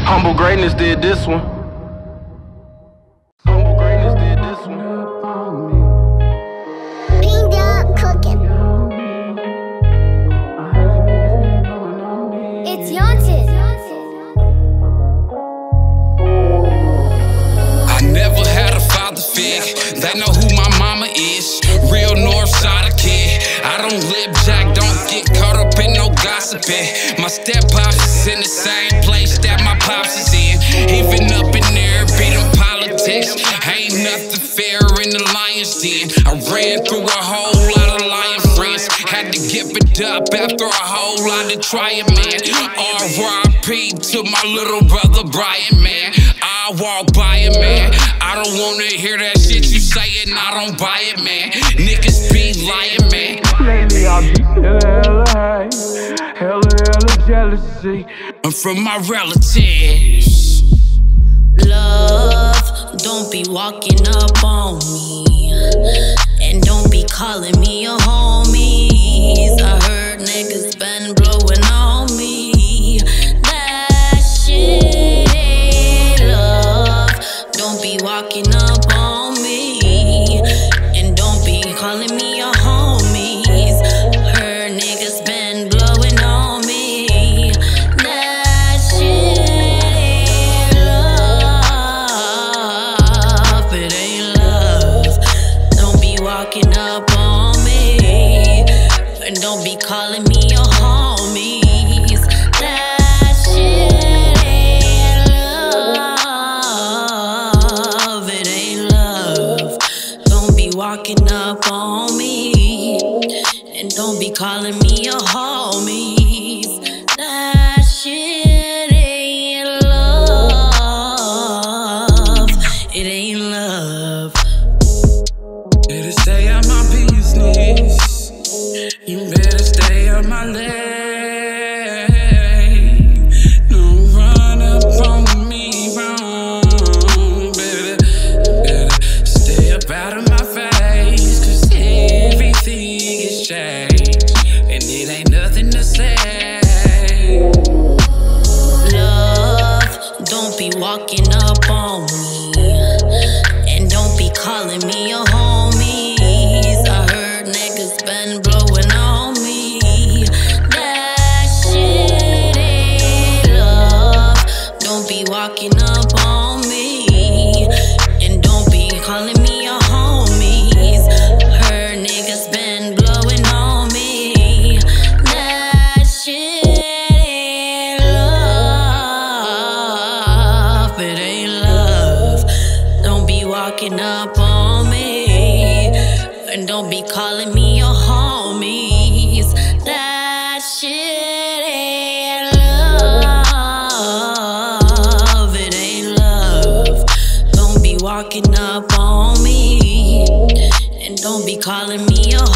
Humble Greatness did this one. Humble Greatness did this one. Beamed up cooking. It's Yaunted. I never had a father figure that know who my mama is. Real north side kid. I don't lip jack, don't get caught up in no gossiping. My step pops is in the same place that my pops is in. Even up in there, be them politics. Ain't nothing fair in the lion's den. I ran through a whole lot of lion friends. Had to give it up after a whole lot of trying, man. R.I.P. to my little brother Brian, man. I walk by it, man. I don't wanna hear that shit you sayin', I don't buy it, man. Niggas be lying, man. Lately I be hella jealousy. I'm from my relatives. Love, don't be walking up on me, and don't be calling me your homies. I heard niggas been blowing on me. That shit ain't love. Don't be walking up on me, and don't be calling me your homies. Heard niggas been blowing on me. That shit ain't love. It ain't love. Don't be walking up on me, and don't be calling me your homies. That shit ain't love. It ain't love. Don't be walking up on me, and don't be calling me your homies. That shit ain't love. It ain't love. Better stay out my business. You better stay out my lane. Don't run up on me wrong. Better stay up out of my face, 'cause everything is changed, and it ain't nothing to say. Love, don't be walking up on me, and don't be calling me your homies. I heard niggas been blowing on me. That shit ain't love. Don't be walking up on me, and don't be calling me your homies. Heard niggas been blowing on me. That shit ain't love. It ain't love. Don't be walking up on me, and don't be calling me your homies. That shit ain't love. It ain't love. Don't be walking up on me, and don't be calling me your